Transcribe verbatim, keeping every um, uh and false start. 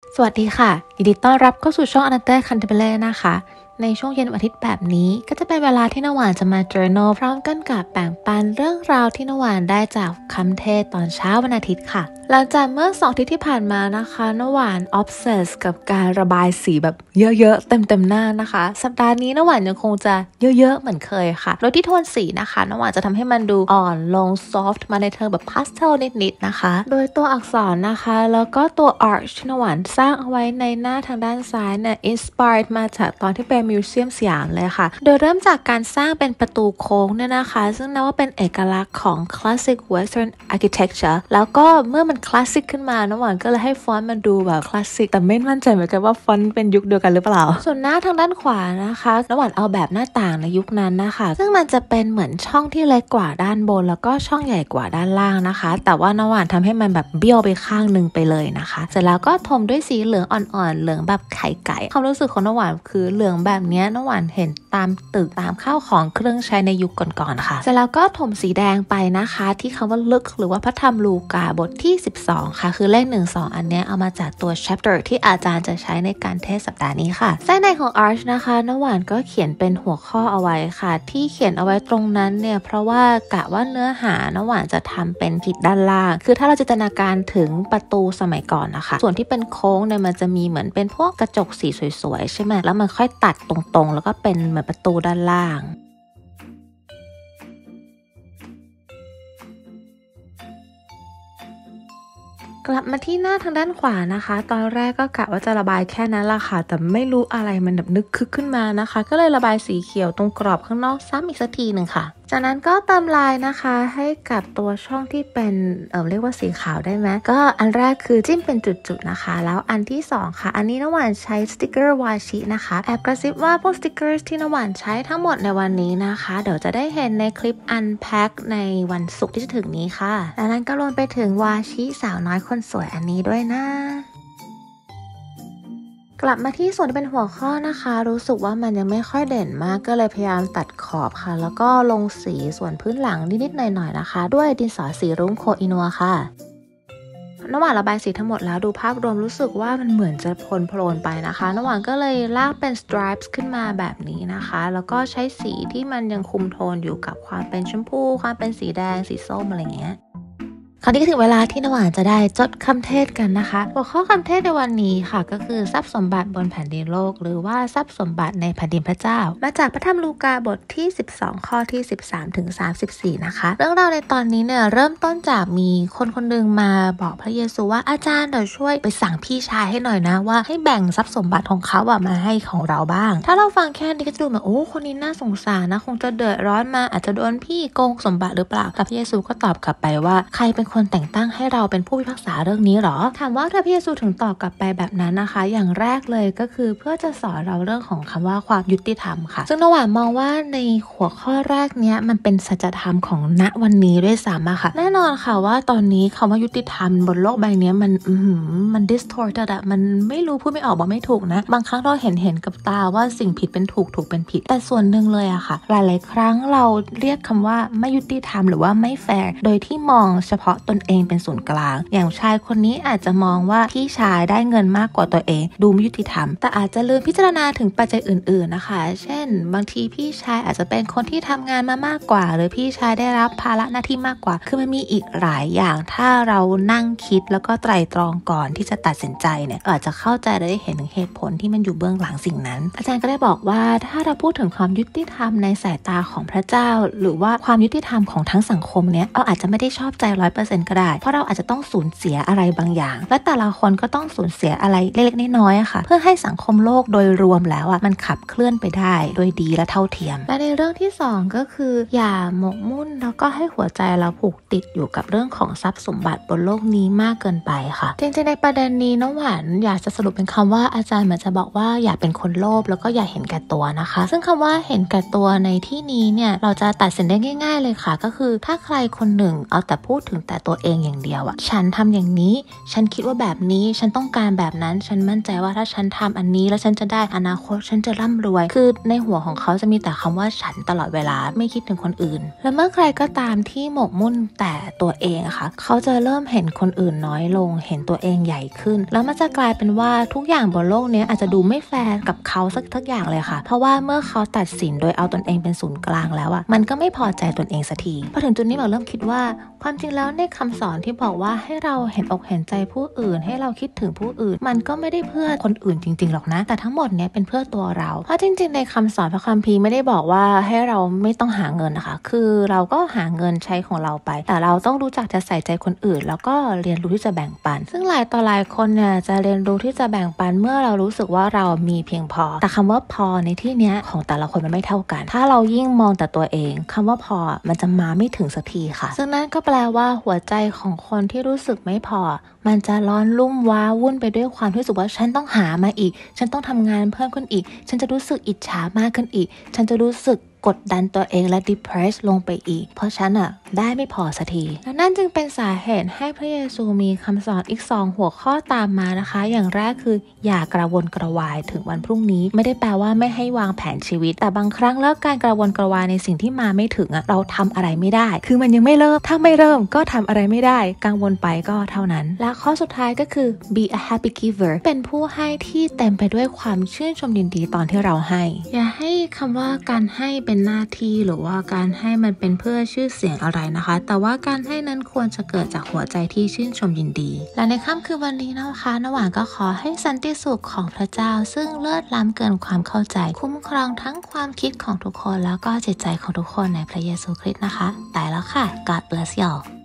สวัสดีค่ะยินดีต้อนรับเข้าสู่ช่อง Another Cantabile นะคะในช่วงเย็นวันอาทิตย์แบบนี้ก็จะเป็นเวลาที่นวานจะมา journal พร้อมกันกับแบ่งปันเรื่องราวที่นวานได้จากคำเทศตอนเช้าวันอาทิตย์ค่ะหลังจากเมื่อสองอาทิตย์ที่ผ่านมานะคะนวาน obsess กับการระบายสีแบบเยอะๆเต็มๆหน้านะคะสัปดาห์นี้นวานยังคงจะเยอะๆเหมือนเคยค่ะโดยที่โทนสีนะคะนวานจะทำให้มันดูอ่อนลง soft มาในเธอแบบ pastel นิดๆนะคะโดยตัวอักษรนะคะแล้วก็ตัว arch ที่นวานสร้างเอาไว้ในหน้าทางด้านซ้ายเนี่ย inspired มาจากตอนที่ไปมิวเซียมสยามเลยค่ะโดยเริ่มจากการสร้างเป็นประตูโค้งเนี่ยนะคะซึ่งนับว่าเป็นเอกลักษณ์ของ classic western architecture แล้วก็เมื่อมันคลาสสิกขึ้นมาน้ำหวานก็เลยให้ฟอนต์มันดูแบบคลาสสิกแต่ไม่มั่นใจเหมือนกันว่าฟอนต์เป็นยุคเดียวกันหรือเปล่าส่วนหน้าทางด้านขวานะคะน้ำหวานเอาแบบหน้าต่างในยุคนั้นนะคะซึ่งมันจะเป็นเหมือนช่องที่เล็กกว่าด้านบนแล้วก็ช่องใหญ่กว่าด้านล่างนะคะแต่ว่าน้ำหวานทำให้มันแบบเบี้ยวไปข้างนึงไปเลยนะคะเสร็จแล้วก็ทมด้วยสีเหลืองอ่อนๆเหลืองแบบไข่ไก่ความรู้สึกของน้ำหวานคือเหลืองแบบนี้น้ำหวานเห็นตามตึกตามข้าวของเครื่องใช้ในยุคก่อนๆค่ะเสร็จแล้วก็ถมสีแดงไปนะคะที่คำว่าลึกหรือว่าพระธรรมลูกาบทที่สิบสองค่ะคือเลขหนึ่ง สองอันนี้เอามาจากตัว chapter ที่อาจารย์จะใช้ในการเทศสัปดาห์นี้ค่ะไส้ในของ arch นะคะน้ำหวานก็เขียนเป็นหัวข้อเอาไว้ค่ะที่เขียนเอาไว้ตรงนั้นเนี่ยเพราะว่ากะว่าเนื้อหาน้ำหวานจะทำเป็นขีดด้านล่างคือถ้าเราจินตนาการถึงประตูสมัยก่อนนะคะส่วนที่เป็นโค้งเนี่ยมันจะมีเหมือนเป็นพวกกระจกสีสวยๆใช่ไหมแล้วมันค่อยตัดตรงๆแล้วก็เป็นเหมือนประตูด้านล่างกลับมาที่หน้าทางด้านขวานะคะตอนแรกก็กะว่าจะระบายแค่นั้นละค่ะแต่ไม่รู้อะไรมันแบบนึกคึกขึ้นมานะคะก็เลยระบายสีเขียวตรงกรอบข้างนอกซ้ำอีกสักทีหนึ่งค่ะจากนั้นก็เติมลายนะคะให้กับตัวช่องที่เป็นเอ่อเรียกว่าสีขาวได้ไหมก็อันแรกคือจิ้มเป็นจุดๆนะคะแล้วอันที่สองค่ะอันนี้น้ำหวานใช้สติกเกอร์วาชินะคะแอบกระซิบว่าพวกสติกเกอร์ที่น้ำหวานใช้ทั้งหมดในวันนี้นะคะเดี๋ยวจะได้เห็นในคลิป Unpack ในวันศุกร์ที่จะถึงนี้ค่ะและนั้นก็รวมไปถึงวาชิสาวน้อยคนสวยอันนี้ด้วยนะกลับมาที่ส่วนที่เป็นหัวข้อนะคะรู้สึกว่ามันยังไม่ค่อยเด่นมากก็เลยพยายามตัดขอบค่ะแล้วก็ลงสีส่วนพื้นหลังนิดๆหน่อยๆนะคะด้วยดินสอสีรุ้งโคอินัวค่ะน้ำหวานระบายสีทั้งหมดแล้วดูภาพรวมรู้สึกว่ามันเหมือนจะพลโพลนไปนะคะน้ำหวานก็เลยลากเป็น stripes ขึ้นมาแบบนี้นะคะแล้วก็ใช้สีที่มันยังคุมโทนอยู่กับความเป็นชมพูความเป็นสีแดงสีส้มอะไรเงี้ยคราวนี้ก็ถึงเวลาที่น้ำหวานจะได้จดคำเทศกันนะคะหัวข้อคำเทศในวันนี้ค่ะก็คือทรัพย์สมบัติบนแผ่นดินโลกหรือว่าทรัพย์สมบัติในแผ่นดินพระเจ้ามาจากพระธรรมลูกาบทที่สิบสองข้อที่สิบสามถึงสามสิบสี่นะคะเรื่องราวในตอนนี้เนี่ยเริ่มต้นจากมีคนคนหนึ่งมาบอกพระเยซูว่าอาจารย์เดี๋ยวช่วยไปสั่งพี่ชายให้หน่อยนะว่าให้แบ่งทรัพย์สมบัติของเขาอะมาให้ของเราบ้างถ้าเราฟังแค่นี้ก็จะดูเหมือนโอ้คนนี้น่าสงสารนะคงจะเดือดร้อนมาอาจจะโดนพี่โกงสมบัติหรือเปล่าแต่พระเยซูก็ตอบกลับไปว่าใครเป็นคนแต่งตั้งให้เราเป็นผู้พิพากษาเรื่องนี้หรอถามว่าพระเยซูถึงตอบกลับไปแบบนั้นนะคะอย่างแรกเลยก็คือเพื่อจะสอนเราเรื่องของคำว่าความยุติธรรมค่ะซึ่งระหว่างมองว่าในหัวข้อแรกเนี้ยมันเป็นสัจธรรมของณวันนี้ด้วยซ้ำอะค่ะแน่นอนค่ะว่าตอนนี้คำว่ายุติธรรมบนโลกใบนี้มันอืมัน distorted อะมันไม่รู้พูดไม่ออกบอกไม่ถูกนะบางครั้งเราเห็นเห็นกับตาว่าสิ่งผิดเป็นถูกถูกเป็นผิดแต่ส่วนหนึ่งเลยอะค่ะหลายๆครั้งเราเรียกคำว่าไม่ยุติธรรมหรือว่าไม่แฟร์โดยที่มองเฉพาะตนเองเป็นศูนย์กลางอย่างชายคนนี้อาจจะมองว่าพี่ชายได้เงินมากกว่าตัวเองดูไม่ยุติธรรมแต่อาจจะลืมพิจารณาถึงปัจจัยอื่นๆนะคะเช่นบางทีพี่ชายอาจจะเป็นคนที่ทำงานมามากกว่าหรือพี่ชายได้รับภาระหน้าที่มากกว่าคือมันมีอีกหลายอย่างถ้าเรานั่งคิดแล้วก็ไตร่ตรองก่อนที่จะตัดสินใจเนี่ยอาจจะเข้าใจและได้เห็นถึงเหตุผลที่มันอยู่เบื้องหลังสิ่งนั้นอาจารย์ก็ได้บอกว่าถ้าเราพูดถึงความยุติธรรมในสายตาของพระเจ้าหรือว่าความยุติธรรมของทั้งสังคมเนี่ยเราอาจจะไม่ได้ชอบใจ ร้อยเปอร์เซ็นต์ ก็ได้เพราะเราอาจจะต้องสูญเสียอะไรบางอย่างและแต่ละคนก็ต้องสูญเสียอะไรเล็กๆน้อยๆค่ะเพื่อให้สังคมโลกโดยรวมแล้วอ่ะมันขับเคลื่อนไปได้โดยดีและเท่าเทียมและในเรื่องที่สองก็คืออย่าหมกมุ่นแล้วก็ให้หัวใจเราผูกติดอยู่กับเรื่องของทรัพย์สมบัติบนโลกนี้มากเกินไปค่ะจริงๆในประเด็นนี้น้องหวานอยากจะสรุปเป็นคำว่าอาจารย์เหมือนจะบอกว่าอย่าเป็นคนโลภแล้วก็อย่าเห็นแก่ตัวนะคะซึ่งคำว่าเห็นแก่ตัวในที่นี้เนี่ยเราจะตัดสินได้ง่ายๆเลยค่ะก็คือถ้าใครคนหนึ่งเอาแต่พูดถึงแต่ตัวเองอย่างเดียวอะฉันทำอย่างนี้ฉันคิดว่าแบบนี้ฉันต้องการแบบนั้นฉันมั่นใจว่าถ้าฉันทำอันนี้แล้วฉันจะได้อนาคตฉันจะร่ำรวยคือในหัวของเขาจะมีแต่คำว่าฉันตลอดเวลาไม่คิดถึงคนอื่นและเมื่อใครก็ตามที่หมกมุ่นแต่ตัวเองอะค่ะเขาจะเริ่มเห็นคนอื่นน้อยลงเห็นตัวเองใหญ่ขึ้นแล้วมันจะกลายเป็นว่าทุกอย่างบนโลกนี้อาจจะดูไม่แฟร์กับเขาสักทักอย่างเลยค่ะเพราะว่าเมื่อเขาตัดสินโดยเอาตนเองเป็นศูนย์กลางแล้วอะมันก็ไม่พอใจตนเองสักทีพอถึงจุดนี้เราเริ่มคิดว่าความจริงแล้วในคำสอนที่บอกว่าให้เราเห็นอกเห็นใจผู้อื่นให้เราคิดถึงผู้อื่นมันก็ไม่ได้เพื่อคนอื่นจริงๆหรอกนะแต่ทั้งหมดเนี้ยเป็นเพื่อตัวเราเพราะจริงๆในคำสอนพระคัมภีร์ไม่ได้บอกว่าให้เราไม่ต้องหาเงินนะคะคือเราก็หาเงินใช้ของเราไปแต่เราต้องรู้จักจะใส่ใจคนอื่นแล้วก็เรียนรู้ที่จะแบ่งปันซึ่งหลายต่อหลายคนเนี่ยจะเรียนรู้ที่จะแบ่งปันเมื่อเรารู้สึกว่าเรามีเพียงพอแต่คำว่าพอในที่เนี้ยของแต่ละคนมันไม่เท่ากันถ้าเรายิ่งมองแต่ตัวเองคำว่าพอมันจะมาไม่ถึงสักทีค่ะซึ่งนั่นก็แปลว่าหัวใจของคนที่รู้สึกไม่พอมันจะร้อนรุ่มว้าวุ่นไปด้วยความที่รู้สึกว่าฉันต้องหามาอีกฉันต้องทำงานเพิ่มขึ้นอีกฉันจะรู้สึกอิจฉามากขึ้นอีกฉันจะรู้สึกกดดันตัวเองและ depress ลงไปอีกเพราะฉันอะได้ไม่พอสักทีและนั่นจึงเป็นสาเหตุให้พระเยซูมีคำสอนอีกสองหัวข้อตามมานะคะอย่างแรกคืออย่ากระวนกระวายถึงวันพรุ่งนี้ไม่ได้แปลว่าไม่ให้วางแผนชีวิตแต่บางครั้งแล้วการกระวนกระวายในสิ่งที่มาไม่ถึงอะเราทำอะไรไม่ได้คือมันยังไม่เริ่มถ้าไม่เริ่มก็ทำอะไรไม่ได้กังวลไปก็เท่านั้นและข้อสุดท้ายก็คือ be a happy giver เป็นผู้ให้ที่เต็มไปด้วยความชื่นชมยินดีตอนที่เราให้อย่าให้คำว่าการให้เป็นหน้าที่หรือว่าการให้มันเป็นเพื่อชื่อเสียงอะไรนะคะแต่ว่าการให้นั้นควรจะเกิดจากหัวใจที่ชื่นชมยินดีและในค่ำคืนวันนี้นะคะนหว่างก็ขอให้สันติสุขของพระเจ้าซึ่งเลิศล้ำเกินความเข้าใจคุ้มครองทั้งความคิดของทุกคนแล้วก็จิตใจของทุกคนในพระเยซูคริสต์นะคะไปแล้วค่ะ God bless y'all